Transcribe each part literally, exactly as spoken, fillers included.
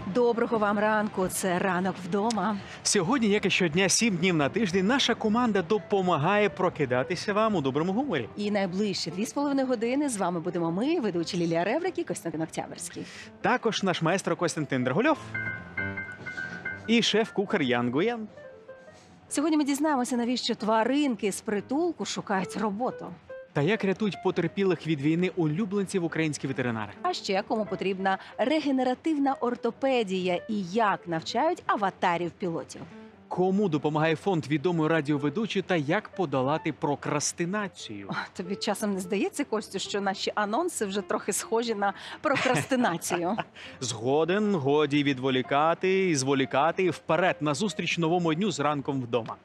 Доброго вам ранку, це «Ранок вдома». Сьогодні, як і щодня, сім днів на тиждень, наша команда допомагає прокидатися вам у доброму гуморі. І найближчі дві з половиною години з вами будемо ми, ведучі Лілія Реврик і Костянтин Октябрьський. Також наш майстро Костянтин Драгульов і шеф-кухар Ян Гуєн. Сьогодні ми дізнаємося, навіщо тваринки з притулку шукають роботу. Та як рятують потерпілих від війни улюбленців українські ветеринари. А ще кому потрібна регенеративна ортопедія і як навчають аватарів-пілотів. Кому допомагає фонд відомої радіоведучі та як подолати прокрастинацію. О, тобі часом не здається, Костю, що наші анонси вже трохи схожі на прокрастинацію? Згоден, годі відволікати і зволікати. Вперед, назустріч новому дню з ранком вдома.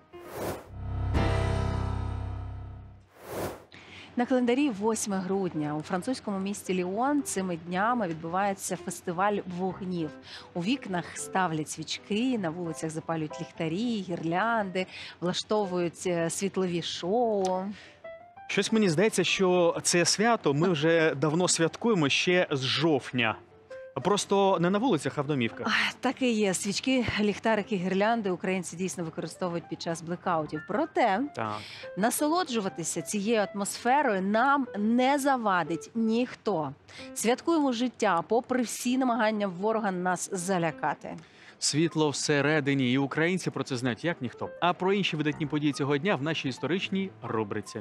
На календарі восьме грудня. У французькому місті Ліон цими днями відбувається фестиваль вогнів. У вікнах ставлять свічки, на вулицях запалюють ліхтарі, гірлянди, влаштовують світлові шоу. Щось мені здається, що це свято ми вже давно святкуємо ще з жовтня. Просто не на вулицях, а в домівках. Так і є. Свічки, ліхтарики, гірлянди українці дійсно використовують під час блекаутів. Проте Так. насолоджуватися цією атмосферою нам не завадить ніхто. Святкуємо життя, попри всі намагання ворога нас залякати. Світло всередині, і українці про це знають як ніхто. А про інші видатні події цього дня в нашій історичній рубриці.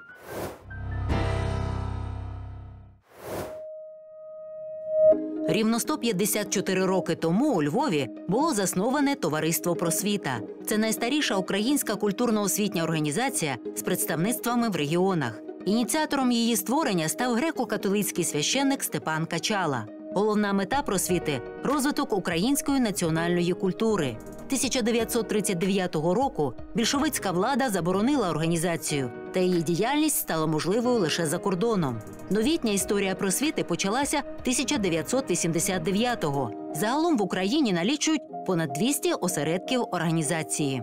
Рівно сто п'ятдесят чотири роки тому у Львові було засноване Товариство Просвіта. Це найстаріша українська культурно-освітня організація з представництвами в регіонах. Ініціатором її створення став греко-католицький священник Степан Качала. Головна мета просвіти – розвиток української національної культури. тисяча дев'ятсот тридцять дев'ятого року більшовицька влада заборонила організацію, та її діяльність стала можливою лише за кордоном. Новітня історія просвіти почалася тисяча дев'ятсот вісімдесят дев'ятого. Загалом в Україні налічують понад двісті осередків організації.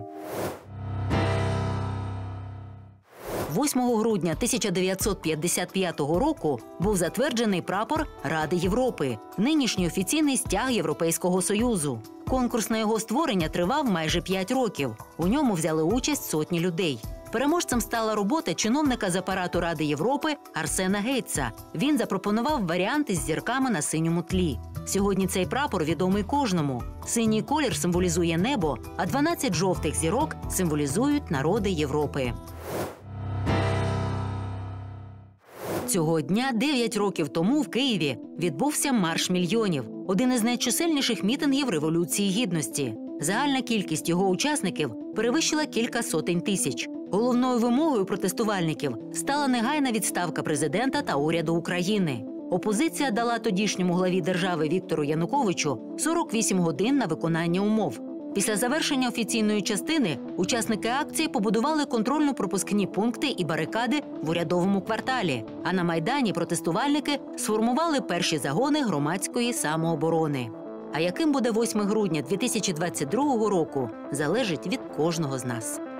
восьмого грудня тисяча дев'ятсот п'ятдесят п'ятого року був затверджений прапор Ради Європи, нинішній офіційний стяг Європейського Союзу. Конкурс на його створення тривав майже п'ять років. У ньому взяли участь сотні людей. Переможцем стала робота чиновника з апарату Ради Європи Арсена Гейтса. Він запропонував варіант із зірками на синьому тлі. Сьогодні цей прапор відомий кожному. Синій колір символізує небо, а дванадцять жовтих зірок символізують народи Європи. Цього дня дев'ять років тому в Києві відбувся Марш мільйонів – один із найчисельніших мітингів Революції Гідності. Загальна кількість його учасників перевищила кілька сотень тисяч. Головною вимогою протестувальників стала негайна відставка президента та уряду України. Опозиція дала тодішньому главі держави Віктору Януковичу сорок вісім годин на виконання умов. Після завершення офіційної частини учасники акції побудували контрольно-пропускні пункти і барикади в урядовому кварталі. А на Майдані протестувальники сформували перші загони громадської самооборони. А яким буде восьме грудня дві тисячі двадцять другого року, залежить від кожного з нас.